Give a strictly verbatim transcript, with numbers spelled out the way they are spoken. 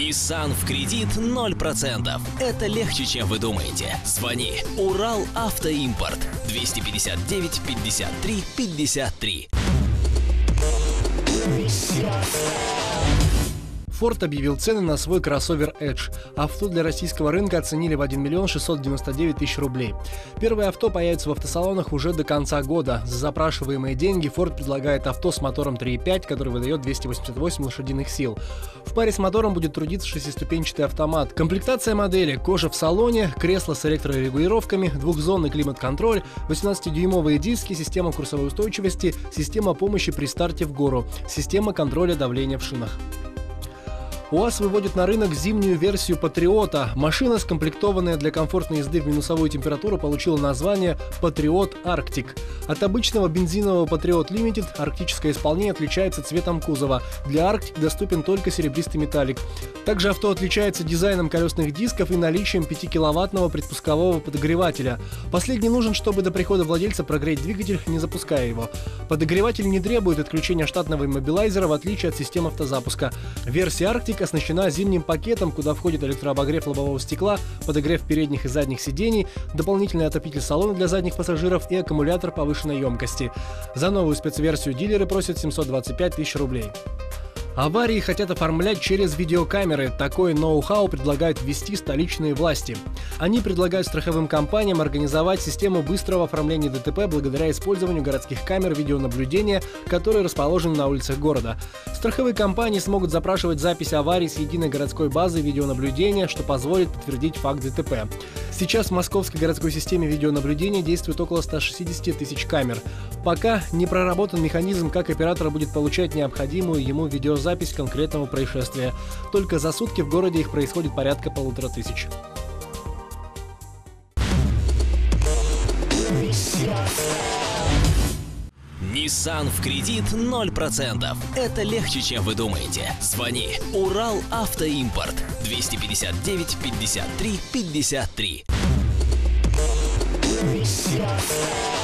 Nissan в кредит ноль процентов. Это легче, чем вы думаете. Звони. Урал-Автоимпорт. двести пятьдесят девять пятьдесят три пятьдесят три. Ford объявил цены на свой кроссовер Edge. Авто для российского рынка оценили в один миллион шестьсот девяносто девять тысяч рублей. Первое авто появится в автосалонах уже до конца года. За запрашиваемые деньги Ford предлагает авто с мотором три и пять, который выдает двести восемьдесят восемь лошадиных сил. В паре с мотором будет трудиться шестиступенчатый автомат. Комплектация модели: кожа в салоне, кресло с электрорегулировками, двухзонный климат-контроль, восемнадцатидюймовые диски, система курсовой устойчивости, система помощи при старте в гору, система контроля давления в шинах. УАЗ выводит на рынок зимнюю версию Патриота. Машина, скомплектованная для комфортной езды в минусовую температуру, получила название Патриот Арктик. От обычного бензинового Патриот Limited арктическое исполнение отличается цветом кузова. Для Арктик доступен только серебристый металлик. Также авто отличается дизайном колесных дисков и наличием пятикиловаттного предпускового подогревателя. Последний нужен, чтобы до прихода владельца прогреть двигатель, не запуская его. Подогреватель не требует отключения штатного иммобилайзера, в отличие от системы автозапуска. Версия Арктик оснащена зимним пакетом, куда входит электрообогрев лобового стекла, подогрев передних и задних сидений, дополнительный отопитель салона для задних пассажиров и аккумулятор повышенной емкости. За новую спецверсию дилеры просят семьсот двадцать пять тысяч рублей. Аварии хотят оформлять через видеокамеры. Такое ноу-хау предлагают ввести столичные власти. Они предлагают страховым компаниям организовать систему быстрого оформления ДТП благодаря использованию городских камер видеонаблюдения, которые расположены на улицах города. Страховые компании смогут запрашивать запись аварий с единой городской базы видеонаблюдения, что позволит подтвердить факт ДТП. Сейчас в московской городской системе видеонаблюдения действует около ста шестидесяти тысяч камер. Пока не проработан механизм, как оператор будет получать необходимую ему видеозапись конкретного происшествия. Только за сутки в городе их происходит порядка полутора тысяч. Nissan в кредит ноль процентов. Это легче, чем вы думаете. Звони. Урал-Автоимпорт. двести пятьдесят девять пятьдесят три пятьдесят три.